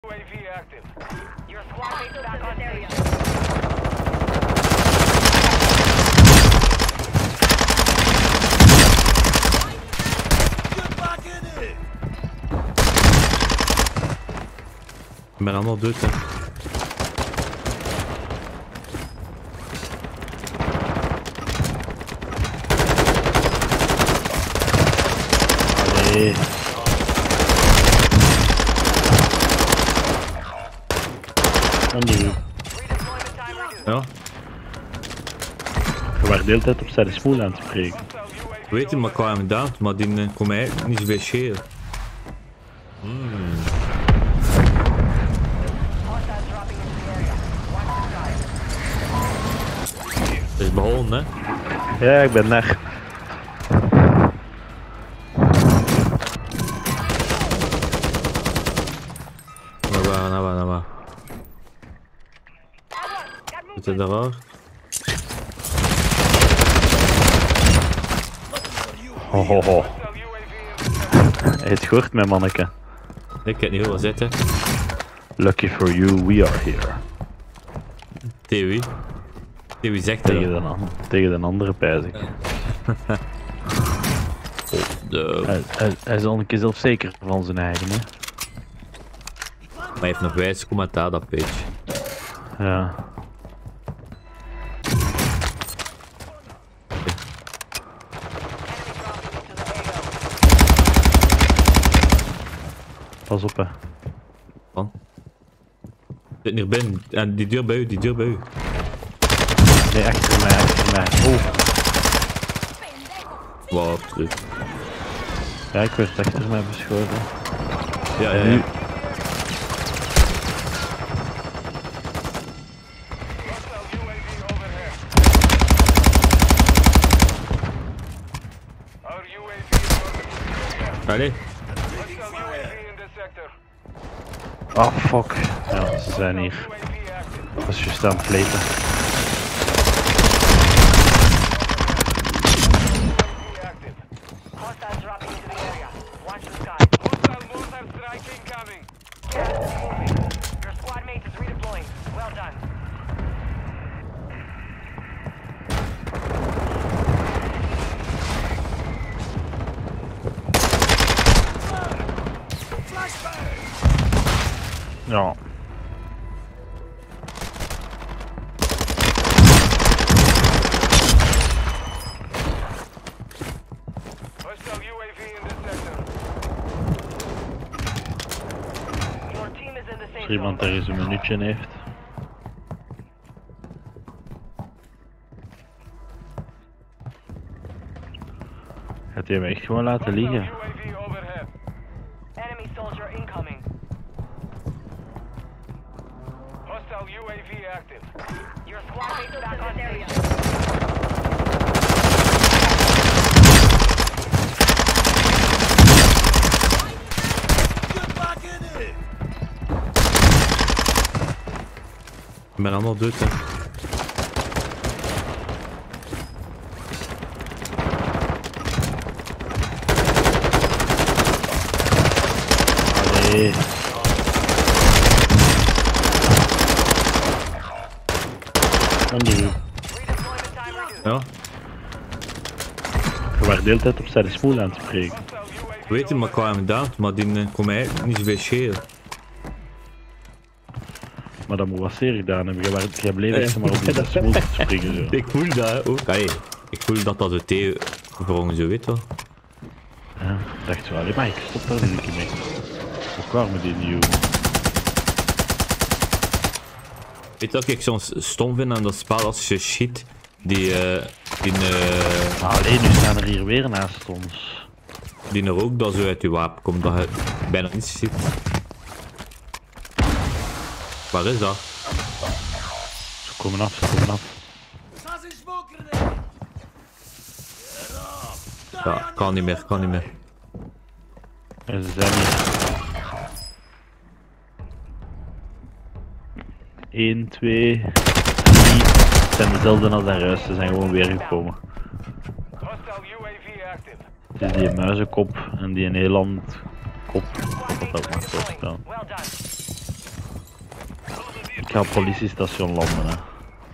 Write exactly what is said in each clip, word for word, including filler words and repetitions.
U A V active. Your squad mates back on area. Get back in it! Ik ben allemaal dood, hè. Allee. Andy, Ja, je was de hele tijd op zijn smoel aan het spreken. weet je, maar ik kwam hem down, maar die uh, kon mij eigenlijk niet zoveel schelen. Hmm. Het is begonnen, hè? Ja, ik ben naar. Nou waar, nou waar, nou waar. Zit hij daar raar? Ho ho ho. Het gehoord, mijn manneke. Ik heb niet heel wat zitten. Lucky for you, we are here. Theorie. Theorie zegt Tegen dat. de, an tegen de andere pijs ik. De... Hij, hij, hij is al een keer zelfzeker van zijn eigen, hè. Maar hij heeft nog wijze commentaar, dat page. Ja. Pas op, hè. Van. Zit hier binnen. En die deur bij u, die deur bij u. Nee, achter mij, achter mij. Oh. Wauw, terug. Ja, ik werd achter mij beschoten. Ja, ja, Nu. ja. Allee. Oh, fuck. Ja, ze zijn hier. Dat is juist aan het pleiten. Ja. Als er iemand er eens een minuutje heeft. Gaat hij hem echt gewoon laten liggen? Enemy soldier incoming. Hostile U A V active. Your squad mates back on area. Get back in it! Ik ben allemaal dood, hè. Allee. Andy, Ja, je was de hele tijd op zijn smoel aan het spreken. weet je, maar ik kwam hem down, maar die uh, kon mij eigenlijk niet zoveel schelen. Maar dat moet wat zeer gedaan hebben. Je, was, je bleef echt maar op die smoel te springen. Zo. Ik voel dat ook. Allee, ik voel dat dat zo thee gevrongen zo, weet je wel. Ja, ik dacht zo, allee, maar ik stop daar een keer mee. Hoe kwamen die nieuw? Weet je wat ik soms stom vind aan dat spel als je shit die uh, die, uh, Allee, nu staan er hier weer naast ons. die er ook dat zo uit je wapen komt, dat je bijna niets ziet. Waar is dat? Ze komen af, ze komen af. Toss in smoke grenade! Ja, kan niet meer, kan niet meer. En ze zijn hier. één, twee, drie. Het zijn dezelfde als daar juist, ze zijn gewoon weer gekomen. Hostile U A V active. Het is die muizenkop en die Nederland kop. Dat ook nog voorstellen. Well done. ga op het politiestation landen. Hè.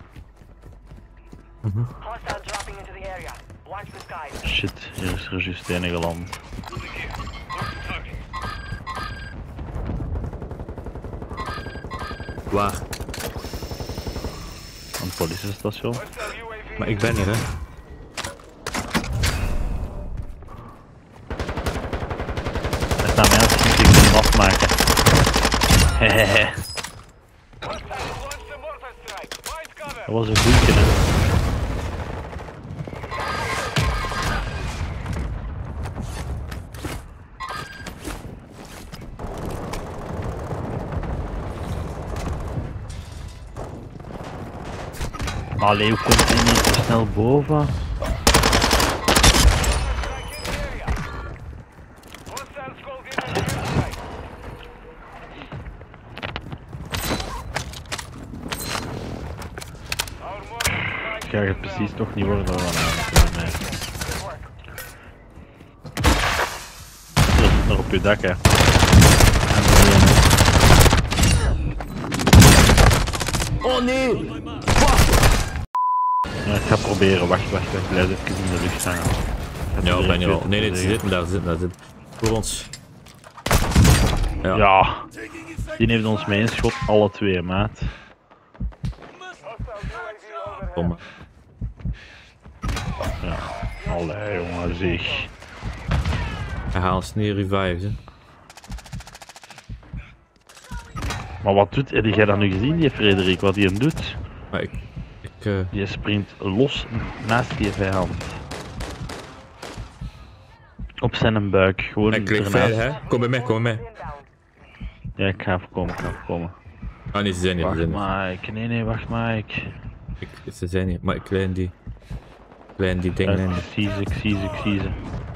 Hostile dropping into the area. Watch the skies. Shit, hier is er juist een geland. Waar? Aan het politiestation. Hostile U A V. Maar ik ben hier, hè. Er staan mensen die ik hem afmaken. Hehehe. Hostile launched a mortar strike. Find cover. Dat was een goeie, hè. Allee, hoe komt hij niet zo snel boven? Hostile squad in the airstrike. Our mortar strike. Ik ga het precies toch niet worden van aan. Nee. Good work. Dat zit nog op je dak, hè. Oh nee! Ja, ik ga proberen, wacht, wacht, wacht, blijf even in de lucht hangen. Ja, ik ben hier al. Nee, nee, ze zitten daar, ze zitten daar. Zitten. Voor ons. Ja. Ja, die heeft ons mee een schot, alle twee, maat. Hostile U A V overhead. Kom maar. Ja, allee jongen, zeg. Hij haalt snel revives, hè. Maar wat doet, heb jij dat nu gezien, die Frederik, wat hij hem doet? Maar ik. ik uh, Die springt los naast die vijand. Op zijn buik, gewoon ik lig ernaast. veilig, hè. Kom bij mij, kom bij mij. Inbound. Ja, ik ga even komen, ik ga even komen. Ah nee, ze zijn niet, ze Wacht zijn niet. Mike, nee nee, wacht Mike. Ik, ze zijn niet, maar ik klein die. Klein die Ja, dingen. ik zie ze, ik zie ze, ik zie ze.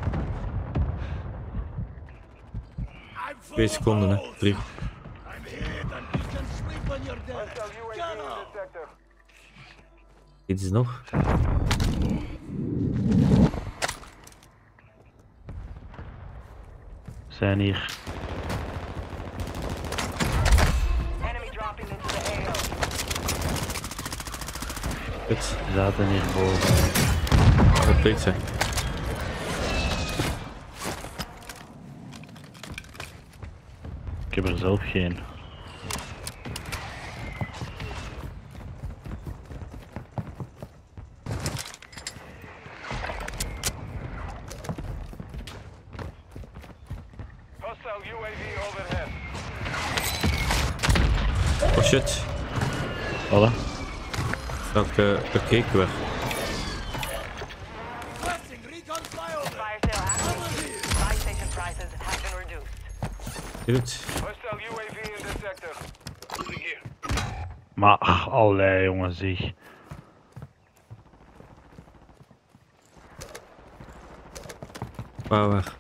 Twee seconden, hè. Drie. I'm hit and you can sleep when you're dead. Hostile U A V in Gun the up. sector. Iets nog. We zijn hier. Enemy dropping into the A O. Goed. Ze zaten hierboven. Dat weet ze. Ik heb er zelf geen. Hostile U A V overhead. Oh shit. Voilà. Dat uh, dat keek weer. Requesting recon flyover. Fire sale active. Buy station prices have been reduced. Goed. Hostile U A V in the sector. Moving here. Maar, ach, allee jongen, zeg. Waar, waar?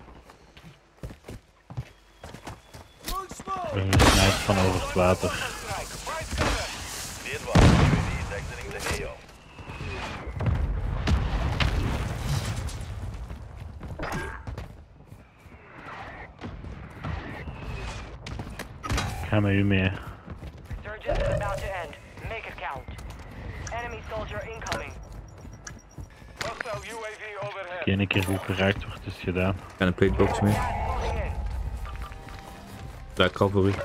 Throwing smoke. Ik ben gesniped van over het water. Strike. Find cover. Meanwhile, U A V is exiting the A O. Ik ga met u mee. Surgeon is about to end. Make it count. Enemy soldier incoming. Hostile U A V overhead. Eén keer goed geraakt wordt, is gedaan. Ik heb een platebox mee. Gas moving in. Daar cover u.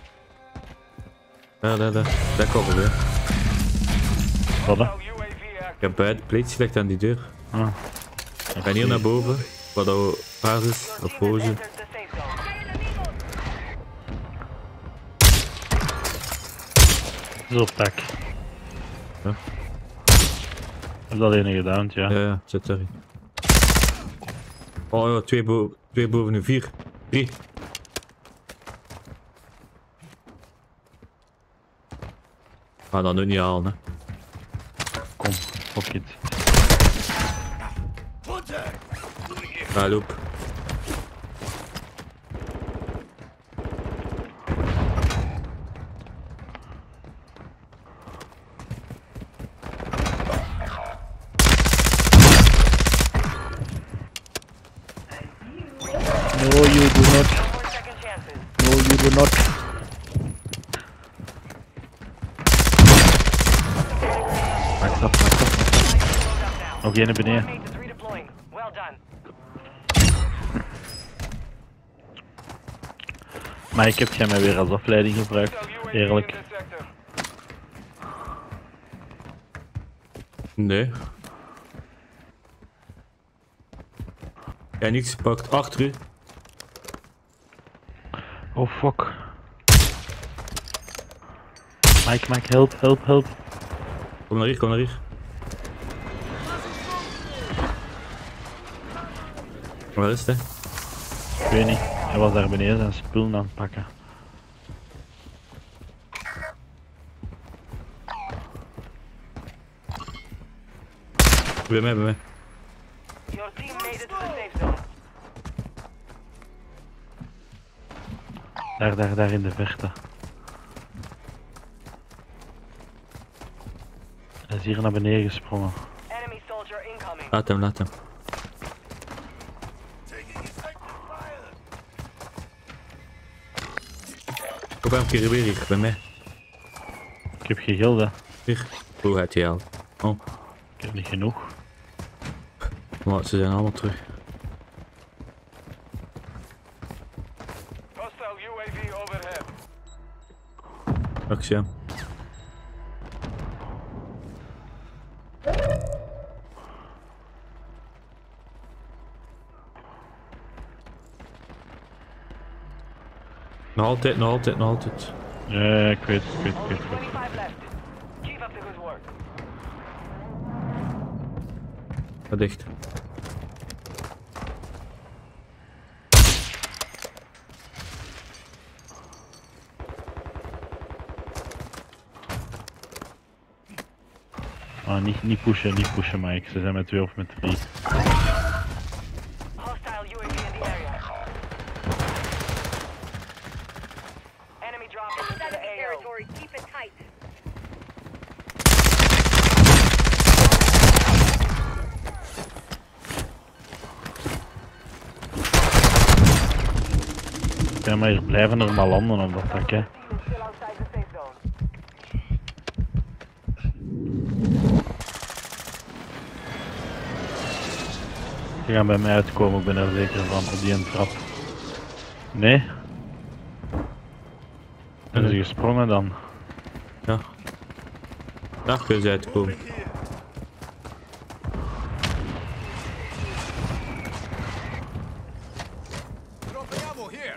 Daar, daar, daar. Daar cover u. Wat? hè? Hostile U A V active. Ik heb beide plates gelegd aan die deur. Ah, Ik ga hier naar boven. Waar dat basis Your of team has rozen. entered the safe zone. het is op tak. Ja. Heb dat ene gedaan, ja. Ja, ja, zit erin. Oh ja, twee, bo twee boven nu, vier. Drie. Ah, dat nu niet halen, hè. Kom, fuck it. Contact. Ga loop. No, you do not. No more second chances. No, you do not. Stap, stap, stap. Nog één beneden. Teammates is redeploying. Well done. Maar ik heb jij mij weer als afleiding gebruikt, eerlijk. Nee. Ja, niks gepakt. Achter u. Oh fuck. Mike, Mike, help, help, help. Kom naar hier, kom naar hier. Waar is hij? Ik weet niet. Hij was daar beneden zijn spullen aan het pakken. Bij mij, bij mij. Your team made it to the safe zone. Daar, daar, daar in de verte. Hij is hier naar beneden gesprongen. Enemy soldier incoming. Laat hem, laat hem. Taking effective fire. Kom een keer weer hier, bij mij. Ik heb geen gilden. Hier. Hoe gaat hij al? Oh, Ik heb niet genoeg. maar ze zijn allemaal terug. Hostile U A V overhead. Actie. Nog altijd, nog altijd, nog altijd. Ja, ik weet, ik weet, ik Only weet. Ik weet. twenty-five left. Keep up the good work. Ga dicht. Ah, niet, niet pushen, niet pushen, Mike. Ze zijn met twee of met drie. Hostile U A V in the area. Enemy dropping into the A O. Keep it tight. Ja, maar hier blijven er maar landen op dat dak, hè. Team is still outside the safe zone. Ze gaan bij mij uitkomen, ik ben er zeker van, op die een trap. Nee? Zijn ze gesprongen dan? Ja. Daar kunnen ze uitkomen. Dropping ammo here.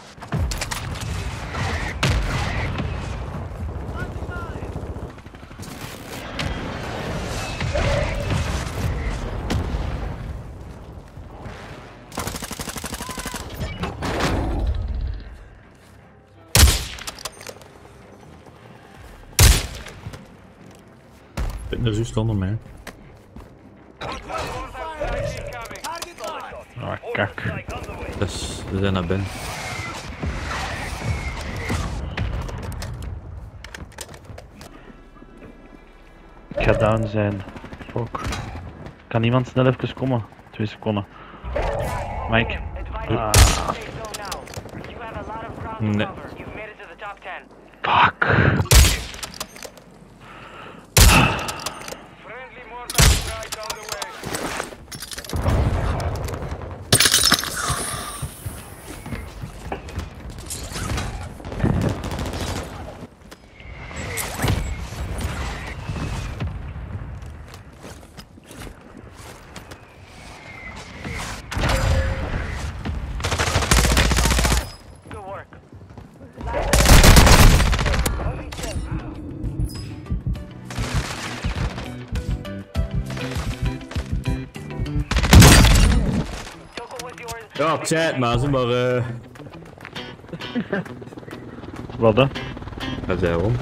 Ik ben er juist onder mij. Target live. Ah, kak. Dus we zijn naar binnen. Ik ga down zijn. Fuck. Kan iemand snel even komen? Twee seconden. Mike. Advise Ah. you safe zone now. You have a lot of ground to Nee. cover. You've made it to the top ten. Fuck. Friendly mortar strike on the way. Good work. Toko was yours. Ja, ik zei het maar, ze maar eh... Wat dan? Ga zij rond.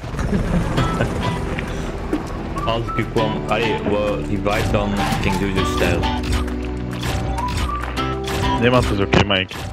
Als ik kwam, allee, wat die vibe dan ging doen zo stijl. Nee, maar het is oké, Mike.